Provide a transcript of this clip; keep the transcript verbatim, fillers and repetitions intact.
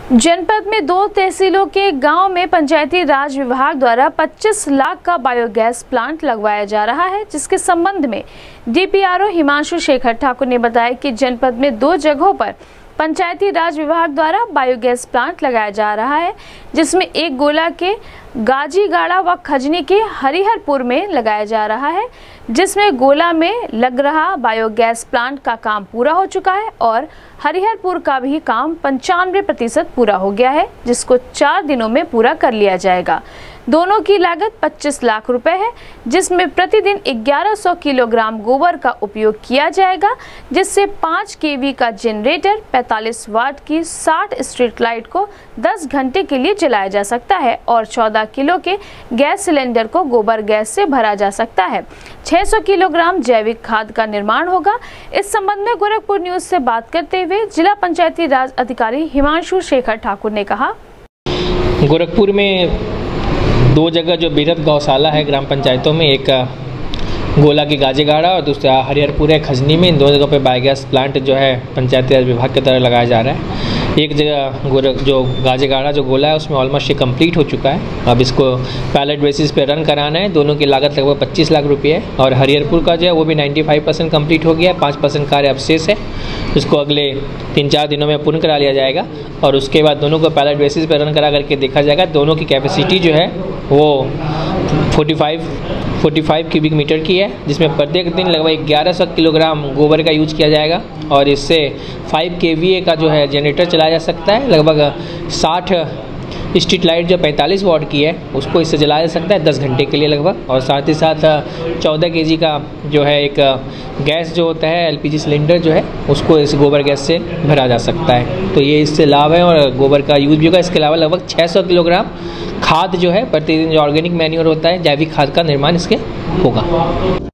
जनपद में दो तहसीलों के गांव में पंचायती राज विभाग द्वारा पच्चीस लाख का बायोगैस प्लांट लगवाया जा रहा है, जिसके संबंध में डीपीआरओ हिमांशु शेखर ठाकुर ने बताया कि जनपद में दो जगहों पर पंचायती राज विभाग द्वारा बायोगैस प्लांट लगाया जा रहा है, जिसमें एक गोला के गाजीगाड़ा व खजनी के हरिहरपुर में लगाया जा रहा है, जिसमें गोला में लग रहा बायोगैस प्लांट का काम पूरा हो चुका है और हरिहरपुर का भी काम पंचानवे प्रतिशत पूरा हो गया है, जिसको चार दिनों में पूरा कर लिया जाएगा। दोनों की लागत पच्चीस लाख रुपए है, जिसमें प्रतिदिन ग्यारह सौ किलोग्राम गोबर का उपयोग किया जाएगा, जिससे पाँच केवी का जनरेटर पैंतालीस वाट की साठ स्ट्रीट लाइट को दस घंटे के लिए जलाया जा सकता है और चौदह किलो के गैस सिलेंडर को गोबर गैस से भरा जा सकता है। छह सौ किलोग्राम जैविक खाद का निर्माण होगा। इस संबंध में गोरखपुर न्यूज से बात करते हुए जिला पंचायती राज अधिकारी हिमांशु शेखर ठाकुर ने कहा, गोरखपुर में दो जगह जो बृहद गौशाला है ग्राम पंचायतों में, एक गोला की गाजेगाड़ा और दूसरा हरिहरपुर है खजनी में, इन दो जगह पे बायोगैस प्लांट जो है पंचायती राज विभाग की तरह लगाया जा रहा है। एक जगह गोरख जो गाजेगाड़ा जो गोला है उसमें ऑलमोस्ट ये कंप्लीट हो चुका है, अब इसको पैलेट बेसिस पे रन कराना है। दोनों की लागत लगभग पच्चीस लाख रुपये है और हरिहरपुर का जो है वो भी पचानवे परसेंट कंप्लीट हो गया है, पाँच परसेंट कार्य अवशेष है, इसको अगले तीन चार दिनों में पूर्ण करा लिया जाएगा और उसके बाद दोनों को पैलेट बेसिस पे रन करा करके देखा जाएगा। दोनों की कैपेसिटी जो है वो पैंतालीस पैंतालीस क्यूबिक मीटर की है, जिसमें प्रत्येक दिन लगभग ग्यारह सौ किलोग्राम गोबर का यूज किया जाएगा और इससे पाँच केवीए का जो है जनरेटर चलाया जा सकता है। लगभग साठ स्ट्रीट लाइट जो पैंतालीस वाट की है उसको इससे जलाया जा सकता है दस घंटे के लिए लगभग, और साथ ही साथ चौदह केजी का जो है एक गैस जो होता है एलपीजी सिलेंडर जो है उसको इस गोबर गैस से भरा जा सकता है। तो ये इससे लाभ है और गोबर का यूज भी होगा। इसके अलावा लगभग छह सौ किलोग्राम खाद जो है प्रतिदिन जो ऑर्गेनिक मैन्योर होता है जैविक खाद का निर्माण इसके होगा।